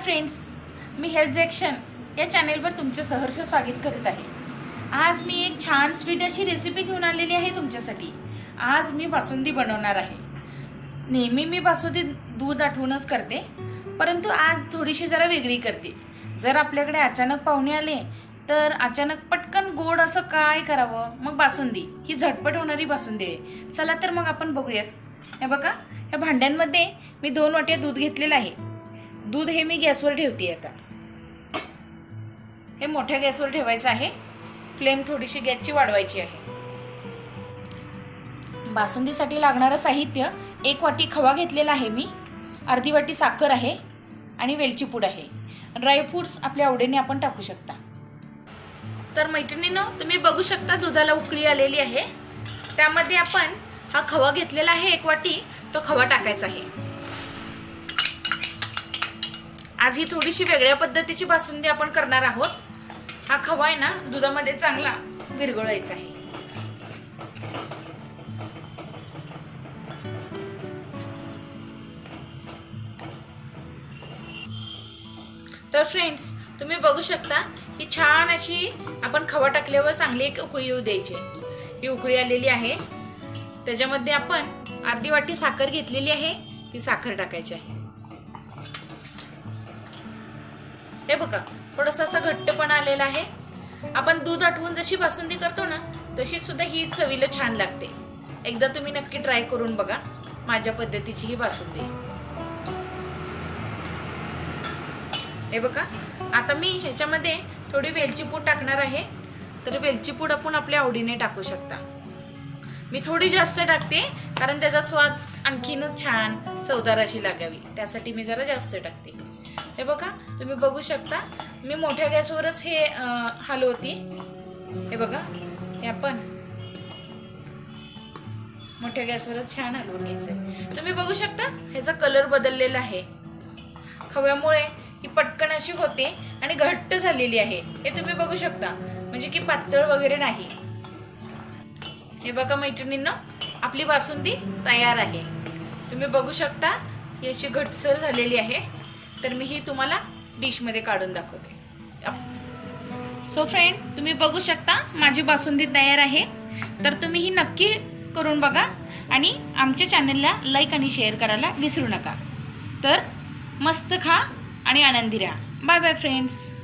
Friends, मी health Jackson या चॅनेलवर तुमचे सहर्ष स्वागत करीत आहे। आज मी एक छान स्वीट अशी रेसिपी घेऊन आलेली आहे तुमच्यासाठी। आज मी बासुंदी बनवणार आहे। नेहमी मी बासुंदी दूध आठवूनच करते, परंतु आज थोडीशी जरा वेगळी करते। जर आपल्याकडे अचानक पाहुणे आले तर अचानक पटकन गोड असं काय करावं, मग बासुंदी ही झटपट होणारी बासुंदी आहे। चला तर मग आपण बघूयात। हे बघा, या भांड्यांमध्ये मी 2 वाट्या दूध घेतलेलं आहे। दूध हे मी गॅसवर ठेवते। आता हे मोठ्या गॅसवर ठेवायचं आहे। फ्लेम थोडीशी गॅसची वाढवायची आहे। बासुंदीसाठी लागणारं साहित्य 1 वाटी खवा घेतलेला आहे मी, अर्धी वाटी साखर आहे आणि वेलची पूड आहे। ड्रायफ्रुट्स आपल्या आवडीने आपण टाकू शकता। तर मैत्रिणींनो, तुम्ही बघू शकता दुधाला उकळी आलेली आहे। त्यामध्ये आपण हा खवा घेतलेला आहे 1 वाटी, तो खवा टाकायचा आहे। आज ही थोडीशी वेगळ्या पद्धतीची बासुंदी आपण करणार आहोत। हा खवा आहे ना, दुधामध्ये चांगला विरघळायचा आहे। तर फ्रेंड्स, तुम्ही बघू शकता ही छान अशी आपण खवा टाकल्यावर चांगली एक उकळी येऊ द्यायची। ही उकळी आलेली आहे। त्याच्यामध्ये आपण अर्धी वाटी साखर घेतलेली आहे, ती साखर टाकायची आहे। हे बघा, थोडासा असा घट्टपणा आलेला आहे। आपण दूध आटवून जशी बासुंदी करतो ना, तशी सुद्धा ही चवीला छान लागते। एकदा तुम्ही नक्की ट्राय करून बघा माझ्या पद्धतीची ही बासुंदी। हे बघा, आता मी ह्याच्यामध्ये थोडी वेलची पूड टाकणार आहे। तर वेलची पूड आपण आपल्या आवडीने टाकू शकता। मी थोडी जास्त टाकते, कारण त्याचा स्वाद आणखीनच छान चवदार अशी लागावी, त्यासाठी मी जरा जास्त टाकते। हे बघा, तुम्ही बघू शकता मी मोठ्या गॅसवरच हे हलवते। हे बघा, हे आपण मोठ्या गॅसवरच छान हलवून घ्यायचंय। तुम्ही बघू शकता ह्याचा कलर बदललेला आहे। खव्यामुळे ही पटकन अशी होते आणि घट्ट झालेली आहे। हे तुम्ही बघू शकता, म्हणजे की पातळ वगैरे नाही। हे बघा मैत्रिणींनो, आपली बासुंदी तयार आहे। तुम्ही बघू शकता ही अशी घट्टसर झालेली आहे। तर मी ही तुम्हाला डिश मध्ये काढून दाखवते। सो फ्रेंड, तुम्ही बघू शकता माझी बासुंदी तयार आहे। तर तुम्ही ही नक्की करून बघा आणि आमच्या चॅनलला लाईक आणि शेअर करायला विसरू नका। तर मस्त खा आणि आनंदी राहा। Bye bye friends.